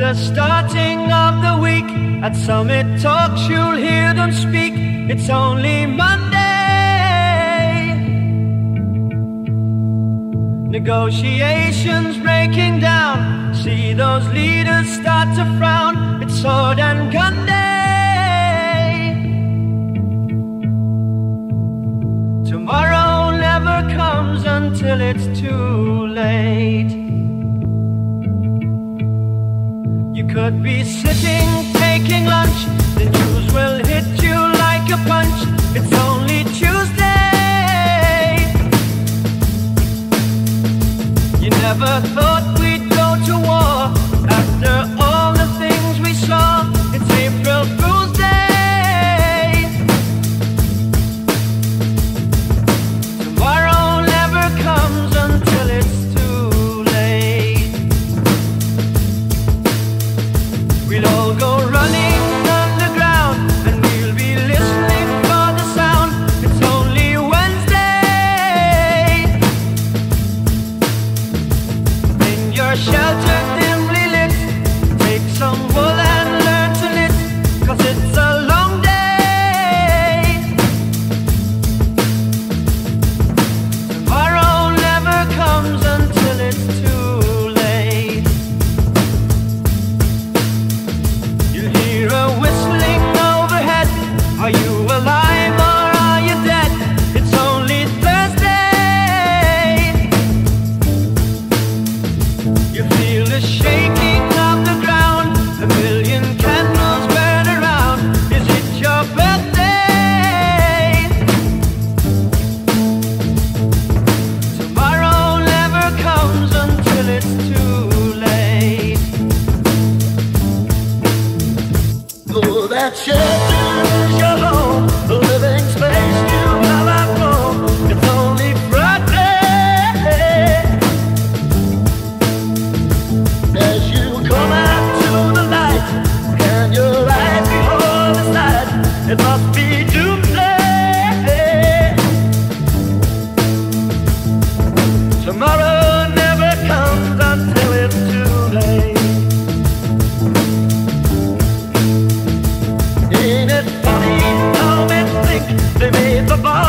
the starting of the week, at Summit Talks you'll hear them speak. It's only Monday. Negotiations breaking down, see those leaders start to frown. It's sword and gun day. Tomorrow never comes until it's too late. You could be sitting, taking lunch, the news will hit you like a punch. It's only Tuesday. You never thought we'd go to war after all the things we saw. It's April Fool's Day. Tomorrow never comes until it's too late. We'll all go running underground, and we'll be listening for the sound. It's only Wednesday. In your shelter dimly lit, take some wool and learn to knit, 'cause it's a long day. Tomorrow never comes until it's too late. You'll hear a whistling overhead. Are you alive or are you dead? It's only Thursday. You feel the shaking of the ground, a million candles burn around. Is it your birthday? Tomorrow never comes until it's too late. Oh, that shelter's your home, the living space you have outgrown. It's only Friday. As you come out to the light, and you're right before the sight, it must be doomsday. Tomorrow never comes until it's too late. Ain't it funny how men think they made the bar